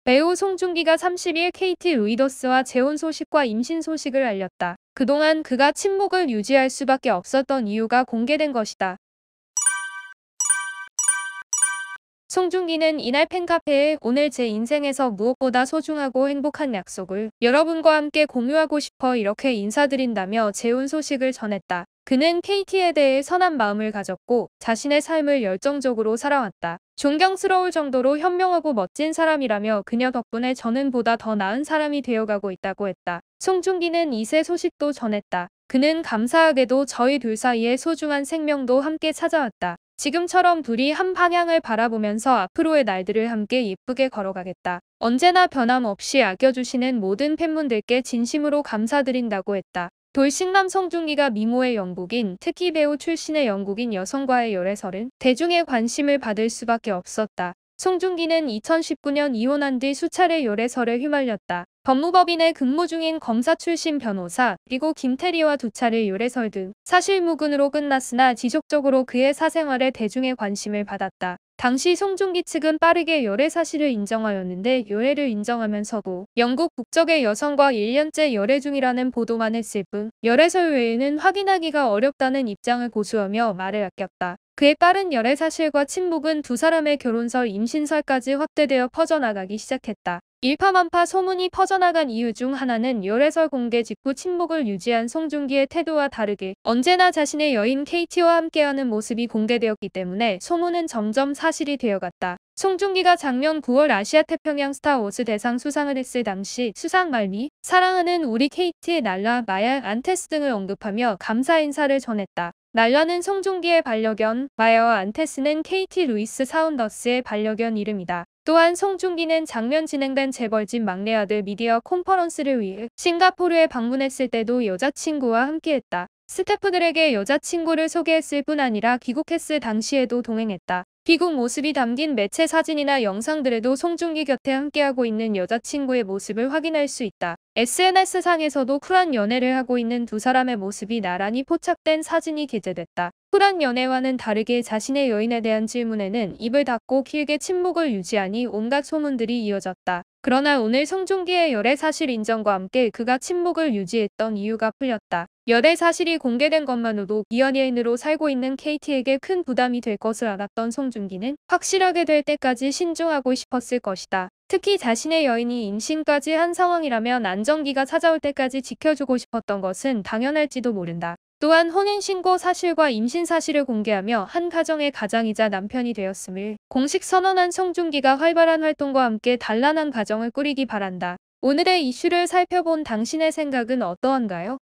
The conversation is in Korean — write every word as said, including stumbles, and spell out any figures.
배우 송중기가 삼십 일 케이티 루이더스와 재혼 소식과 임신 소식을 알렸다. 그동안 그가 침묵을 유지할 수밖에 없었던 이유가 공개된 것이다. 송중기는 이날 팬카페에 오늘 제 인생에서 무엇보다 소중하고 행복한 약속을 여러분과 함께 공유하고 싶어 이렇게 인사드린다며 재혼 소식을 전했다. 그는 케이티에 대해 선한 마음을 가졌고 자신의 삶을 열정적으로 살아왔다. 존경스러울 정도로 현명하고 멋진 사람이라며 그녀 덕분에 저는 보다 더 나은 사람이 되어가고 있다고 했다. 송중기는 이세 소식도 전했다. 그는 감사하게도 저희 둘 사이의 소중한 생명도 함께 찾아왔다. 지금처럼 둘이 한 방향을 바라보면서 앞으로의 날들을 함께 예쁘게 걸어가겠다. 언제나 변함없이 아껴주시는 모든 팬분들께 진심으로 감사드린다고 했다. 돌싱남 송중기가 미모의 영국인, 특히 배우 출신의 영국인 여성과의 열애설은 대중의 관심을 받을 수밖에 없었다. 송중기는 이천십구 년 이혼한 뒤 수차례 열애설에 휘말렸다. 법무법인에 근무 중인 검사 출신 변호사, 그리고 김태리와 두 차례 열애설 등 사실무근으로 끝났으나 지속적으로 그의 사생활에 대중의 관심을 받았다. 당시 송중기 측은 빠르게 열애 사실을 인정하였는데 열애를 인정하면서도 영국 국적의 여성과 일 년째 열애 중이라는 보도만 했을 뿐 열애설 외에는 확인하기가 어렵다는 입장을 고수하며 말을 아꼈다. 그의 빠른 열애 사실과 침묵은 두 사람의 결혼설, 임신설까지 확대되어 퍼져나가기 시작했다. 일파만파 소문이 퍼져나간 이유 중 하나는 열애설 공개 직후 침묵을 유지한 송중기의 태도와 다르게 언제나 자신의 여인 케이티와 함께하는 모습이 공개되었기 때문에 소문은 점점 사실이 되어갔다. 송중기가 작년 구월 아시아 태평양 스타워즈 대상 수상을 했을 당시 수상 말미 사랑하는 우리 케이티의 날라, 마야, 안테스 등을 언급하며 감사 인사를 전했다. 날라는 송중기의 반려견, 마야와 안테스는 케이티 루이스 사운더스의 반려견 이름이다. 또한 송중기는 작년 진행된 재벌집 막내 아들 미디어 컨퍼런스를 위해 싱가포르에 방문했을 때도 여자친구와 함께했다. 스태프들에게 여자친구를 소개했을 뿐 아니라 귀국했을 당시에도 동행했다. 귀국 모습이 담긴 매체 사진이나 영상들에도 송중기 곁에 함께하고 있는 여자친구의 모습을 확인할 수 있다. 에스엔에스상에서도 쿨한 연애를 하고 있는 두 사람의 모습이 나란히 포착된 사진이 게재됐다. 쿨한 연애와는 다르게 자신의 여인에 대한 질문에는 입을 닫고 길게 침묵을 유지하니 온갖 소문들이 이어졌다. 그러나 오늘 송중기의 열애 사실 인정과 함께 그가 침묵을 유지했던 이유가 풀렸다. 열애 사실이 공개된 것만으로도 비연예인으로 살고 있는 케이티에게 큰 부담이 될 것을 알았던 송중기는 확실하게 될 때까지 신중하고 싶었을 것이다. 특히 자신의 여인이 임신까지 한 상황이라면 안정기가 찾아올 때까지 지켜주고 싶었던 것은 당연할지도 모른다. 또한 혼인신고 사실과 임신 사실을 공개하며 한 가정의 가장이자 남편이 되었음을 공식 선언한 송중기가 활발한 활동과 함께 단란한 가정을 꾸리기 바란다. 오늘의 이슈를 살펴본 당신의 생각은 어떠한가요?